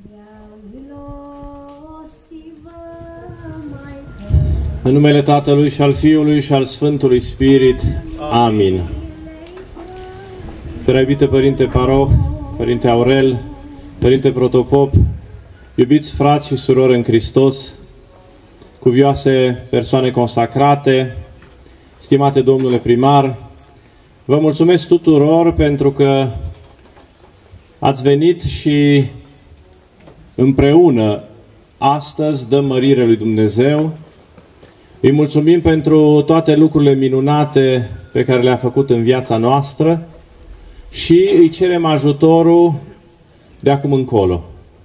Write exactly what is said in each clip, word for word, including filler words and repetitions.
În numele Tatălui și al Fiului și al Sfântului Spirit. Amin. Preaibite Părinte Paroh, Părinte Aurel, Părinte Protopop, iubiți frați și surori în Hristos, cuvioase persoane consacrate, stimate domnule primar, vă mulțumesc tuturor pentru că ați venit și împreună astăzi dăm mărire lui Dumnezeu. Îi mulțumim pentru toate lucrurile minunate pe care le-a făcut în viața noastră și îi cerem ajutorul de acum încolo.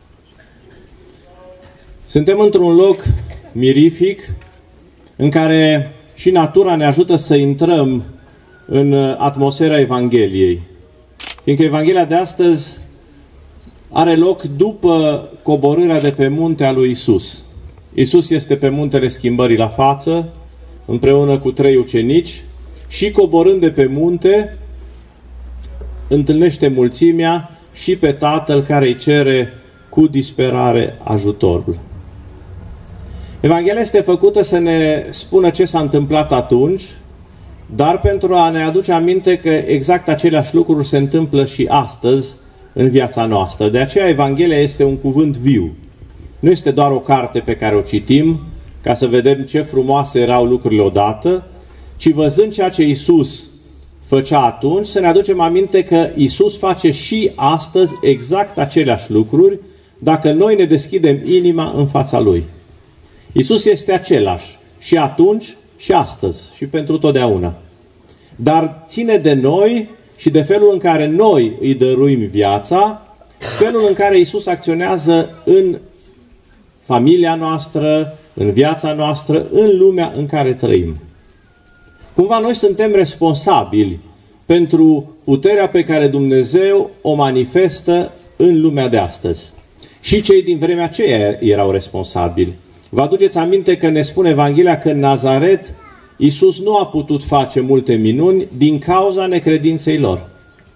Suntem într-un loc mirific în care și natura ne ajută să intrăm în atmosfera Evangheliei. Fiindcă Evanghelia de astăzi are loc după coborârea de pe munte a lui Isus. Isus este pe muntele schimbării la față, împreună cu trei ucenici, și coborând de pe munte, întâlnește mulțimea și pe Tatăl care îi cere cu disperare ajutorul. Evanghelia este făcută să ne spună ce s-a întâmplat atunci, dar pentru a ne aduce aminte că exact aceleași lucruri se întâmplă și astăzi în viața noastră. De aceea Evanghelia este un cuvânt viu. Nu este doar o carte pe care o citim ca să vedem ce frumoase erau lucrurile odată, ci văzând ceea ce Isus făcea atunci, să ne aducem aminte că Isus face și astăzi exact aceleași lucruri dacă noi ne deschidem inima în fața Lui. Isus este același și atunci și astăzi și pentru totdeauna. Dar ține de noi și de felul în care noi îi dăruim viața, felul în care Isus acționează în familia noastră, în viața noastră, în lumea în care trăim. Cumva noi suntem responsabili pentru puterea pe care Dumnezeu o manifestă în lumea de astăzi. Și cei din vremea aceea erau responsabili. Vă aduceți aminte că ne spune Evanghelia că în Nazaret Iisus nu a putut face multe minuni din cauza necredinței lor.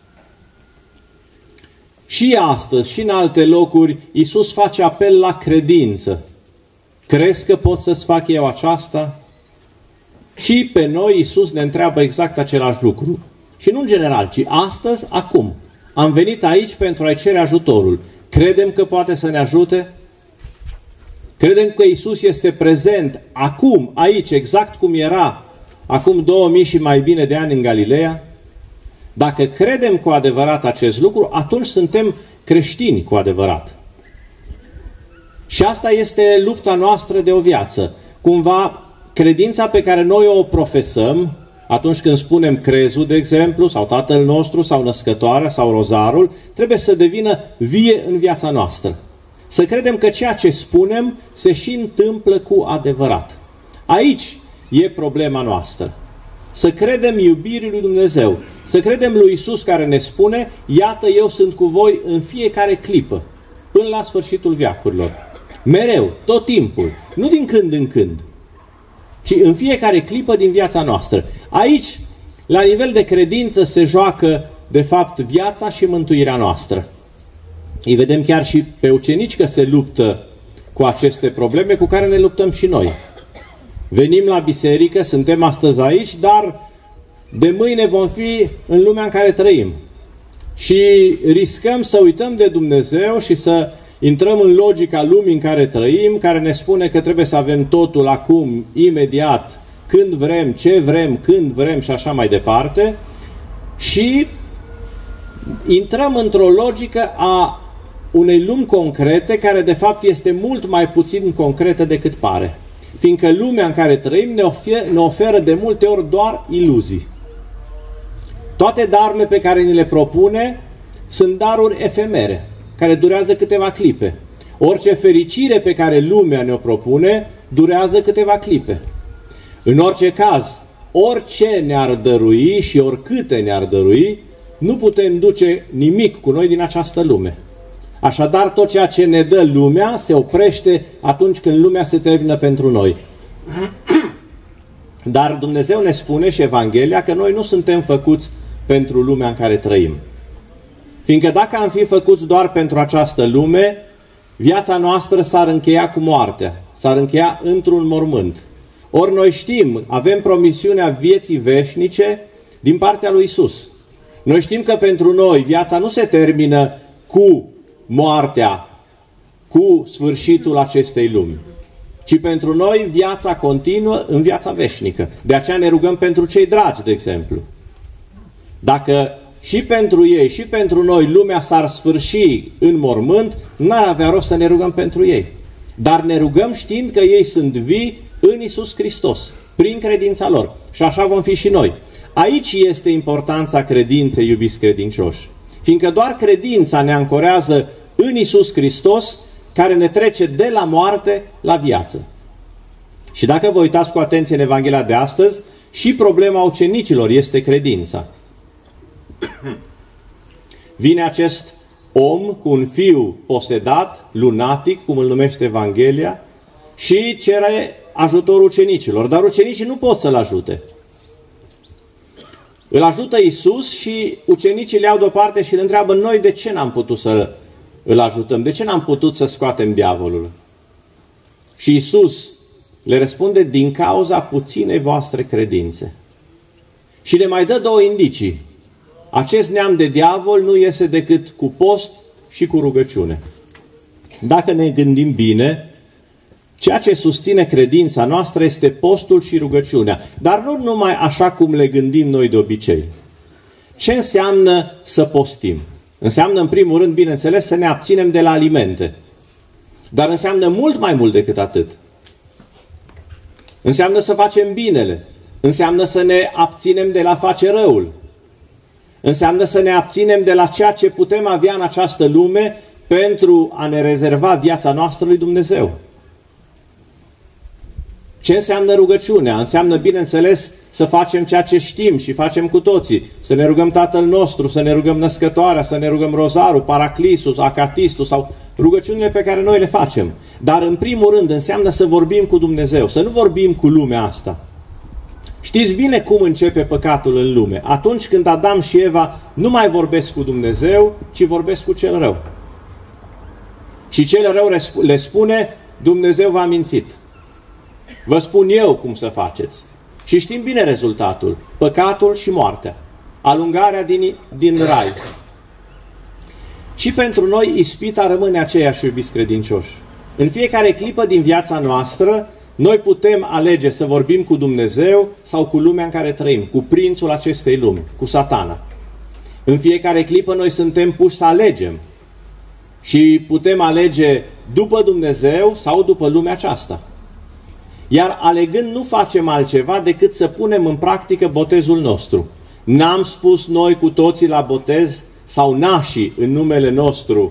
Și astăzi, și în alte locuri, Iisus face apel la credință. Crezi că pot să-ți fac eu aceasta? Și pe noi Iisus ne întreabă exact același lucru. Și nu în general, ci astăzi, acum. Am venit aici pentru a-i cere ajutorul. Credem că poate să ne ajute? Credem că Iisus este prezent acum, aici, exact cum era acum două mii și mai bine de ani în Galileea? Dacă credem cu adevărat acest lucru, atunci suntem creștini cu adevărat. Și asta este lupta noastră de o viață. Cumva, credința pe care noi o profesăm, atunci când spunem crezul, de exemplu, sau Tatăl nostru, sau Născătoarea, sau Rozarul, trebuie să devină vie în viața noastră. Să credem că ceea ce spunem se și întâmplă cu adevărat. Aici e problema noastră. Să credem iubirii lui Dumnezeu. Să credem lui Iisus care ne spune, iată eu sunt cu voi în fiecare clipă, până la sfârșitul veacurilor. Mereu, tot timpul, nu din când în când, ci în fiecare clipă din viața noastră. Aici, la nivel de credință, se joacă, de fapt, viața și mântuirea noastră. Îi vedem chiar și pe ucenici că se luptă cu aceste probleme cu care ne luptăm și noi. Venim la biserică, suntem astăzi aici, dar de mâine vom fi în lumea în care trăim. Și riscăm să uităm de Dumnezeu și să intrăm în logica lumii în care trăim, care ne spune că trebuie să avem totul acum, imediat, când vrem, ce vrem, când vrem și așa mai departe. Și intrăm într-o logică a unei lumi concrete, care de fapt este mult mai puțin concretă decât pare. Fiindcă lumea în care trăim ne oferă, ne oferă de multe ori doar iluzii. Toate darurile pe care ni le propune sunt daruri efemere, care durează câteva clipe. Orice fericire pe care lumea ne-o propune durează câteva clipe. În orice caz, orice ne-ar dărui și oricâte ne-ar dărui, nu putem duce nimic cu noi din această lume. Așadar, tot ceea ce ne dă lumea se oprește atunci când lumea se termină pentru noi. Dar Dumnezeu ne spune și Evanghelia că noi nu suntem făcuți pentru lumea în care trăim. Fiindcă dacă am fi făcuți doar pentru această lume, viața noastră s-ar încheia cu moartea, s-ar încheia într-un mormânt. Ori noi știm, avem promisiunea vieții veșnice din partea lui Isus. Noi știm că pentru noi viața nu se termină cu moartea, cu sfârșitul acestei lumi, ci pentru noi viața continuă în viața veșnică. De aceea ne rugăm pentru cei dragi, de exemplu. Dacă și pentru ei și pentru noi lumea s-ar sfârși în mormânt, n-ar avea rost să ne rugăm pentru ei. Dar ne rugăm știind că ei sunt vii în Iisus Hristos, prin credința lor. Și așa vom fi și noi. Aici este importanța credinței, iubiți credincioși. Fiindcă doar credința ne ancorează în Iisus Hristos, care ne trece de la moarte la viață. Și dacă vă uitați cu atenție în Evanghelia de astăzi, și problema ucenicilor este credința. Vine acest om cu un fiu posedat, lunatic, cum îl numește Evanghelia, și cere ajutorul ucenicilor. Dar ucenicii nu pot să-l ajute. Îl ajută Iisus și ucenicii le iau deoparte și îl întreabă: noi de ce n-am putut să îl ajutăm? De ce n-am putut să scoatem diavolul? Și Iisus le răspunde: din cauza puținei voastre credințe. Și le mai dă două indicii. Acest neam de diavol nu iese decât cu post și cu rugăciune. Dacă ne gândim bine, ceea ce susține credința noastră este postul și rugăciunea. Dar nu numai așa cum le gândim noi de obicei. Ce înseamnă să postim? Înseamnă, în primul rând, bineînțeles, să ne abținem de la alimente. Dar înseamnă mult mai mult decât atât. Înseamnă să facem binele. Înseamnă să ne abținem de la face răul. Înseamnă să ne abținem de la ceea ce putem avea în această lume pentru a ne rezerva viața noastră lui Dumnezeu. Ce înseamnă rugăciunea? Înseamnă, bineînțeles, să facem ceea ce știm și facem cu toții. Să ne rugăm Tatăl nostru, să ne rugăm Născătoarea, să ne rugăm Rozarul, Paraclisul, Acatistul sau rugăciunile pe care noi le facem. Dar, în primul rând, înseamnă să vorbim cu Dumnezeu, să nu vorbim cu lumea asta. Știți bine cum începe păcatul în lume. Atunci când Adam și Eva nu mai vorbesc cu Dumnezeu, ci vorbesc cu cel rău. Și cel rău le spune: Dumnezeu v-a mințit. Vă spun eu cum să faceți. Și știm bine rezultatul. Păcatul și moartea. Alungarea din, din rai. Și pentru noi ispita rămâne aceeași, iubiți credincioși. În fiecare clipă din viața noastră, noi putem alege să vorbim cu Dumnezeu sau cu lumea în care trăim, cu prințul acestei lumi, cu Satana. În fiecare clipă noi suntem puși să alegem. Și putem alege după Dumnezeu sau după lumea aceasta. Iar alegând nu facem altceva decât să punem în practică botezul nostru. N-am spus noi cu toții la botez sau nașii în numele nostru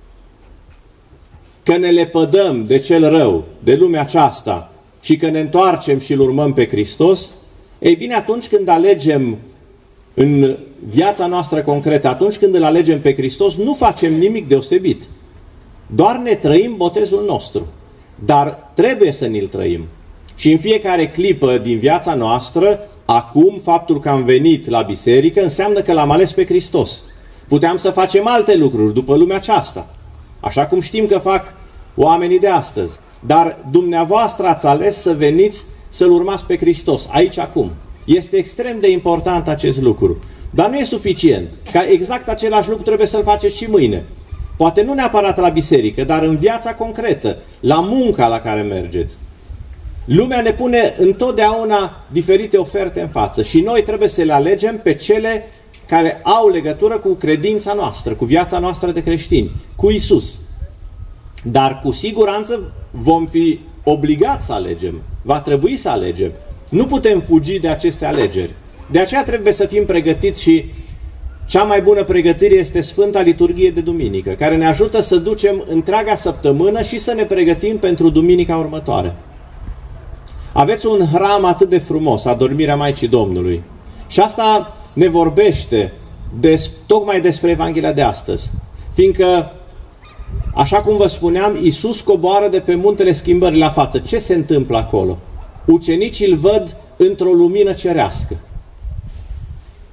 că ne lepădăm de cel rău, de lumea aceasta și că ne întoarcem și îl urmăm pe Hristos? Ei bine, atunci când alegem în viața noastră concretă, atunci când îl alegem pe Hristos, nu facem nimic deosebit. Doar ne trăim botezul nostru. Dar trebuie să ne-l trăim. Și în fiecare clipă din viața noastră, acum, faptul că am venit la biserică înseamnă că l-am ales pe Hristos. Puteam să facem alte lucruri după lumea aceasta, așa cum știm că fac oamenii de astăzi. Dar dumneavoastră ați ales să veniți să-L urmați pe Hristos, aici, acum. Este extrem de important acest lucru. Dar nu e suficient, că exact același lucru trebuie să-l faceți și mâine. Poate nu neapărat la biserică, dar în viața concretă, la munca la care mergeți. Lumea ne pune întotdeauna diferite oferte în față și noi trebuie să le alegem pe cele care au legătură cu credința noastră, cu viața noastră de creștini, cu Isus. Dar cu siguranță vom fi obligați să alegem, va trebui să alegem. Nu putem fugi de aceste alegeri. De aceea trebuie să fim pregătiți și cea mai bună pregătire este Sfânta Liturghie de Duminică, care ne ajută să ducem întreaga săptămână și să ne pregătim pentru duminica următoare. Aveți un hram atât de frumos, Adormirea Maicii Domnului. Și asta ne vorbește des, tocmai despre Evanghelia de astăzi. Fiindcă, așa cum vă spuneam, Iisus coboară de pe muntele Schimbării la față. Ce se întâmplă acolo? Ucenicii îl văd într-o lumină cerească.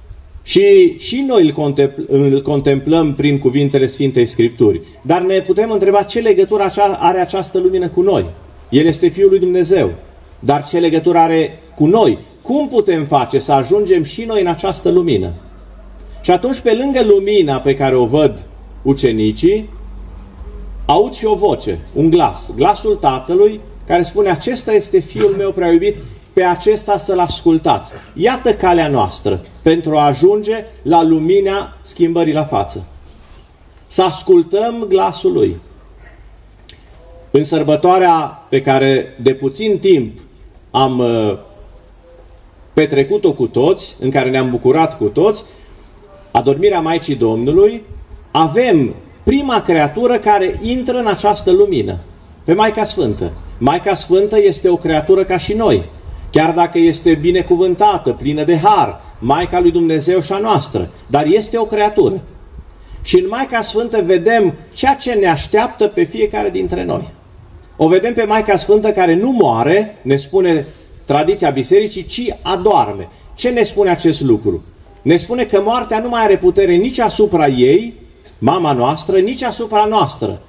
Și, și noi îl, contempl îl contemplăm prin cuvintele Sfintei Scripturi. Dar ne putem întreba ce legătură are această lumină cu noi. El este Fiul lui Dumnezeu. Dar ce legătură are cu noi? Cum putem face să ajungem și noi în această lumină? Și atunci, pe lângă lumina pe care o văd ucenicii, aud și o voce, un glas, glasul Tatălui, care spune: acesta este Fiul meu prea iubit, pe acesta să-L ascultați. Iată calea noastră pentru a ajunge la lumina schimbării la față. Să ascultăm glasul Lui. În sărbătoarea pe care de puțin timp am petrecut-o cu toți, în care ne-am bucurat cu toți, adormirea Maicii Domnului, avem prima creatură care intră în această lumină, pe Maica Sfântă. Maica Sfântă este o creatură ca și noi, chiar dacă este binecuvântată, plină de har, Maica lui Dumnezeu și a noastră, dar este o creatură. Și în Maica Sfântă vedem ceea ce ne așteaptă pe fiecare dintre noi. O vedem pe Maica Sfântă care nu moare, ne spune tradiția bisericii, ci adoarme. Ce ne spune acest lucru? Ne spune că moartea nu mai are putere nici asupra ei, mama noastră, nici asupra noastră.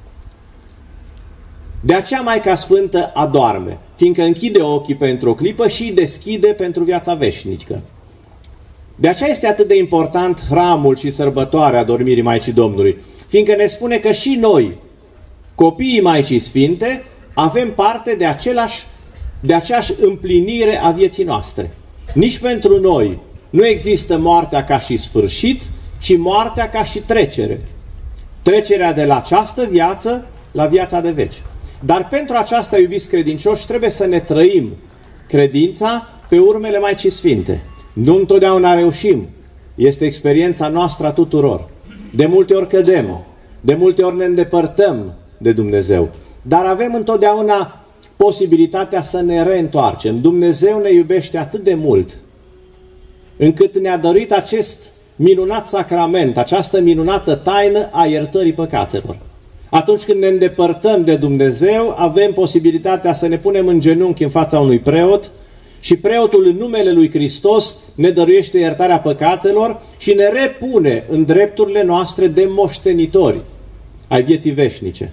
De aceea Maica Sfântă adoarme, fiindcă închide ochii pentru o clipă și îi deschide pentru viața veșnică. De aceea este atât de important hramul și sărbătoarea adormirii Maicii Domnului, fiindcă ne spune că și noi, copiii Maicii Sfinte, avem parte de, același, de aceeași împlinire a vieții noastre. Nici pentru noi nu există moartea ca și sfârșit, ci moartea ca și trecere. Trecerea de la această viață la viața de veci. Dar pentru aceasta, iubiți credincioși, trebuie să ne trăim credința pe urmele Maicii Sfinte. Nu întotdeauna reușim. Este experiența noastră a tuturor. De multe ori cădem, de multe ori ne îndepărtăm de Dumnezeu. Dar avem întotdeauna posibilitatea să ne reîntoarcem. Dumnezeu ne iubește atât de mult, încât ne-a dăruit acest minunat sacrament, această minunată taină a iertării păcatelor. Atunci când ne îndepărtăm de Dumnezeu, avem posibilitatea să ne punem în genunchi în fața unui preot și preotul în numele lui Hristos ne dăruiește iertarea păcatelor și ne repune în drepturile noastre de moștenitori ai vieții veșnice.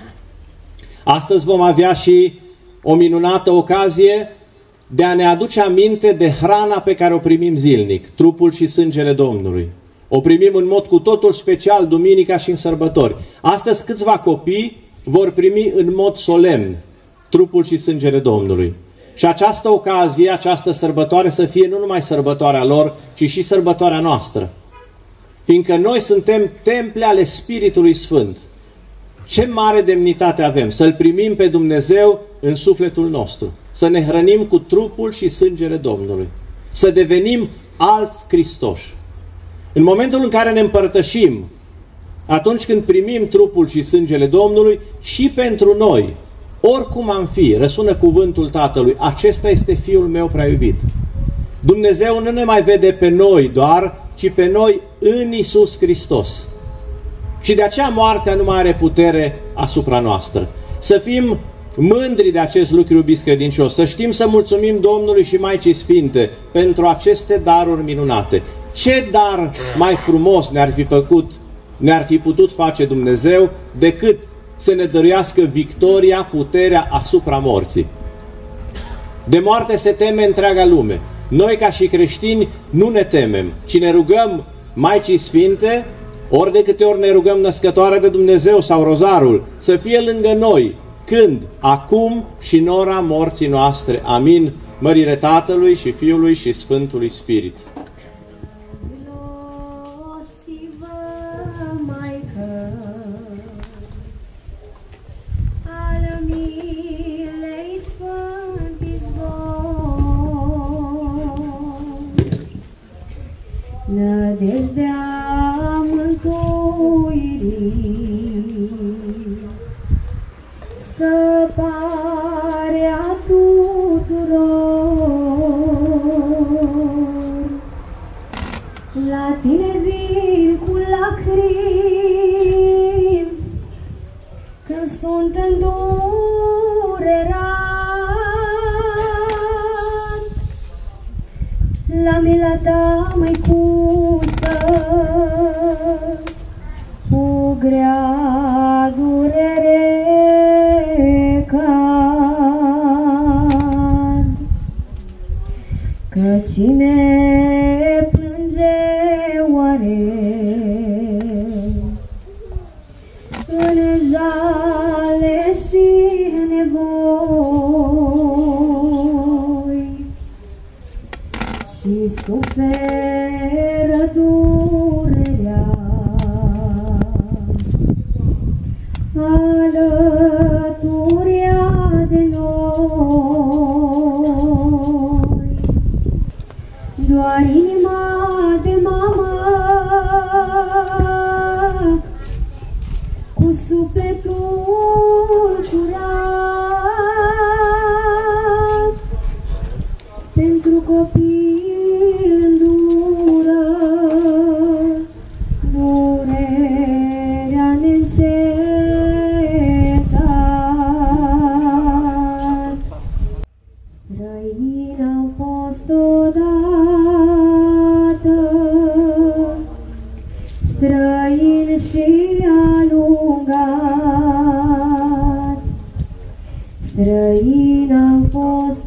Astăzi vom avea și o minunată ocazie de a ne aduce aminte de hrana pe care o primim zilnic, trupul și sângele Domnului. O primim în mod cu totul special duminica și în sărbători. Astăzi câțiva copii vor primi în mod solemn trupul și sângele Domnului. Și această ocazie, această sărbătoare să fie nu numai sărbătoarea lor, ci și sărbătoarea noastră. Fiindcă noi suntem temple ale Spiritului Sfânt. Ce mare demnitate avem să-L primim pe Dumnezeu în sufletul nostru. Să ne hrănim cu trupul și sângele Domnului. Să devenim alți Hristoși. În momentul în care ne împărtășim, atunci când primim trupul și sângele Domnului, și pentru noi, oricum am fi, răsună cuvântul Tatălui: acesta este Fiul meu prea iubit. Dumnezeu nu ne mai vede pe noi doar, ci pe noi în Iisus Hristos. Și de aceea moartea nu mai are putere asupra noastră. Să fim mândri de acest lucru, iubiți credincioși, să știm să mulțumim Domnului și Maicii Sfinte pentru aceste daruri minunate. Ce dar mai frumos ne-ar fi făcut, ne-ar fi putut face Dumnezeu decât să ne dăruiască victoria, puterea asupra morții. De moarte se teme întreaga lume. Noi, ca și creștini, nu ne temem, ci ne rugăm Maicii Sfinte, ori de câte ori ne rugăm Născătoarea de Dumnezeu sau Rozarul, să fie lângă noi, când, acum și în ora morții noastre. Amin. Mărire Tatălui și Fiului și Sfântului Spirit. Nădejdea mântuirii, scăparea tuturor, la tine vin cu lacrimi, când sunt îndurerat, la mila ta mai cu Cine plânge oare în jale și nevoi și suferă durerea alăturea de noi, doar inima de mamă cu sufletul curat pentru copii îndură durerea neîncetat. Străin am fost odată, străin și alungat, străin am fost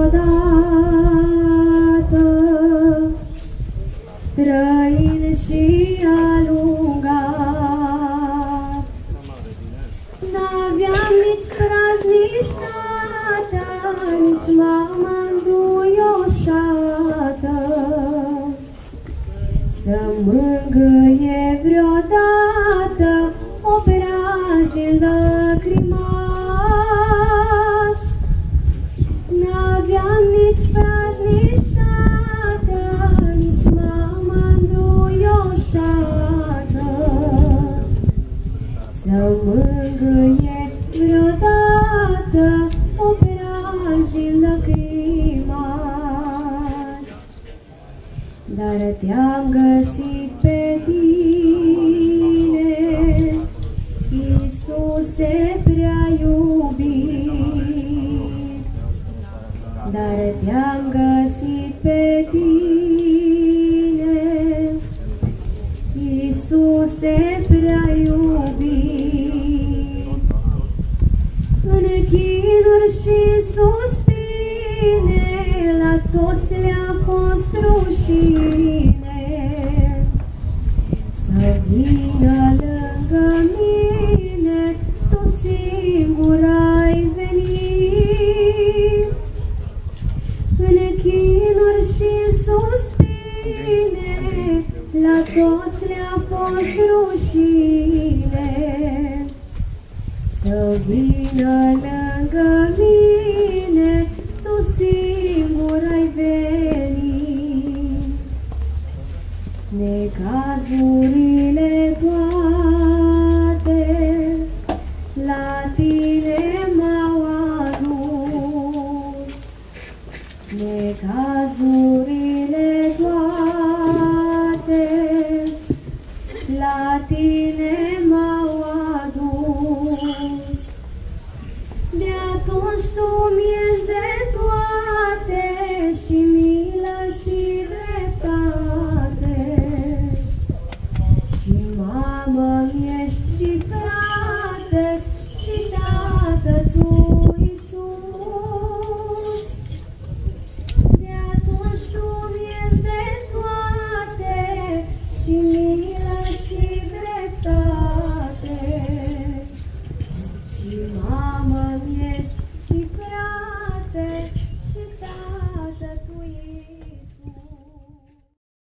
odată, străin și alungat. N-aveam nici fraz, nici tata, nici mama înduioșată să mângâie vreodată operașii lăcrimați. N-aveam nici fraz, nici tată, nici mama înduioșată să mângâie vreodată operașii lăcrimați. Dar te-am găsit pe tine, Iisuse prea iubit. Dar te-am găsit pe tine, Iisuse prea iubit. În chinuri și suspine, la toți le-a fost rușine să vină lângă mine, tu singur ai venit. În chinuri și suspine, la toți le-a fost rușine să vină lângă mine, tu singur ai venit. Necazurile